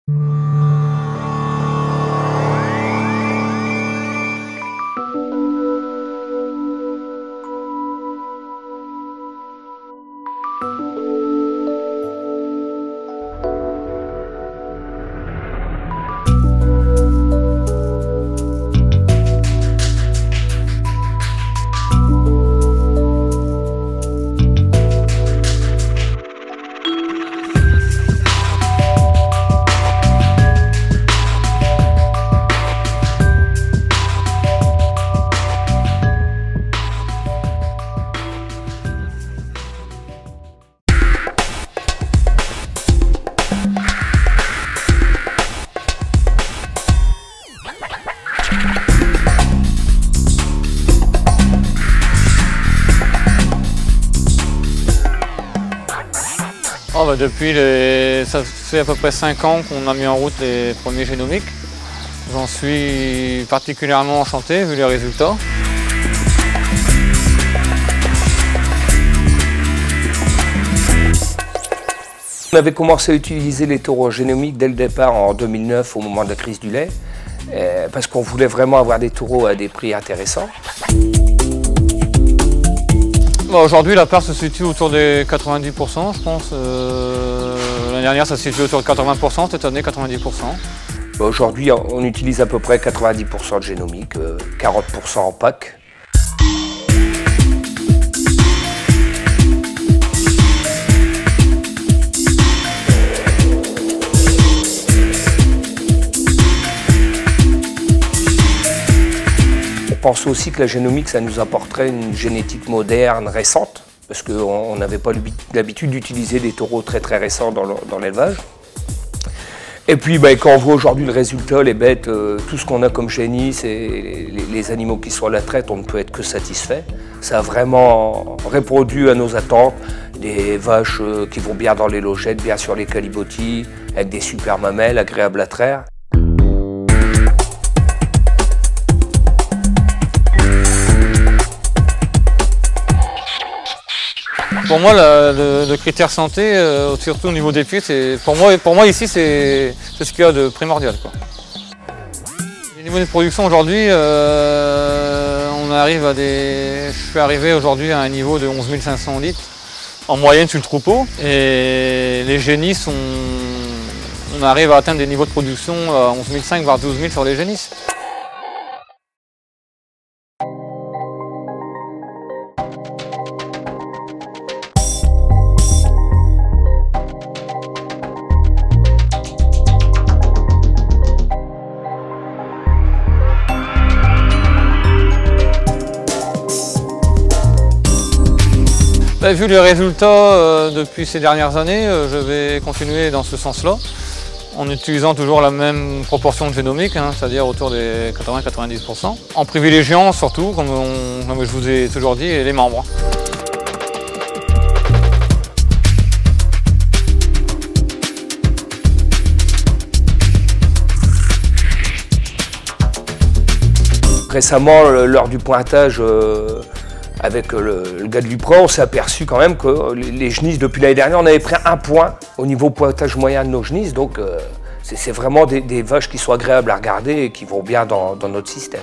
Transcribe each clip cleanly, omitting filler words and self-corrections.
Ça fait à peu près 5 ans qu'on a mis en route les premiers génomiques. J'en suis particulièrement enchanté vu les résultats. On avait commencé à utiliser les taureaux génomiques dès le départ en 2009 au moment de la crise du lait, parce qu'on voulait vraiment avoir des taureaux à des prix intéressants. Aujourd'hui, la part se situe autour des 90%, je pense. L'année dernière, ça se situe autour de 80%, cette année, 90%. Aujourd'hui, on utilise à peu près 90% de génomique, 40% en pack. On pense aussi que la génomique, ça nous apporterait une génétique moderne, récente, parce qu'on n'avait pas l'habitude d'utiliser des taureaux très récents dans l'élevage. Et puis quand on voit aujourd'hui le résultat, les bêtes, tout ce qu'on a comme génisse et les animaux qui sont à la traite, on ne peut être que satisfait. Ça a vraiment répondu à nos attentes, des vaches qui vont bien dans les logettes, bien sur les calibotis, avec des super mamelles, agréables à traire. Pour moi, le critère santé, surtout au niveau des pieds, pour moi ici, c'est ce qu'il y a de primordial, quoi. Les niveaux de production aujourd'hui, je suis arrivé aujourd'hui à un niveau de 11 500 litres en moyenne sur le troupeau. Et les génisses, on arrive à atteindre des niveaux de production à 11 500 voire 12 000 sur les génisses. Vu les résultats depuis ces dernières années, je vais continuer dans ce sens-là, en utilisant toujours la même proportion de génomique, c'est-à-dire autour des 80-90%, en privilégiant surtout, comme je vous ai toujours dit, les membres. Récemment, lors du pointage, avec le gars de l'UPRA, on s'est aperçu quand même que les genisses, depuis l'année dernière, on avait pris 1 point au niveau pointage moyen de nos genisses. Donc c'est vraiment des vaches qui sont agréables à regarder et qui vont bien dans notre système.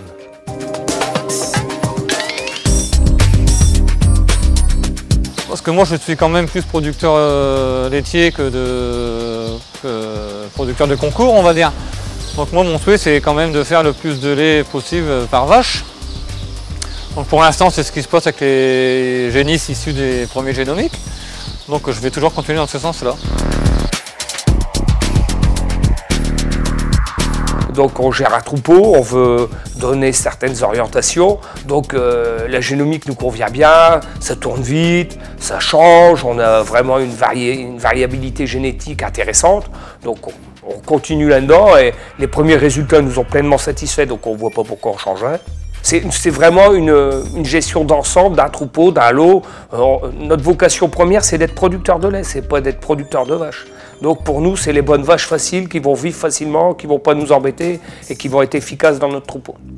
Parce que moi je suis quand même plus producteur laitier que producteur de concours, on va dire. Donc moi mon souhait c'est quand même de faire le plus de lait possible par vache. Donc pour l'instant, c'est ce qui se passe avec les génisses issus des premiers génomiques. Donc je vais toujours continuer dans ce sens-là. Donc on gère un troupeau, on veut donner certaines orientations. Donc la génomique nous convient bien, ça tourne vite, ça change, on a vraiment une variabilité génétique intéressante. Donc on continue là-dedans et les premiers résultats nous ont pleinement satisfaits, donc on ne voit pas pourquoi on changerait. C'est vraiment une gestion d'ensemble, d'un troupeau, d'un lot. Notre vocation première, c'est d'être producteur de lait, c'est pas d'être producteur de vaches. Donc pour nous, c'est les bonnes vaches faciles qui vont vivre facilement, qui ne vont pas nous embêter et qui vont être efficaces dans notre troupeau.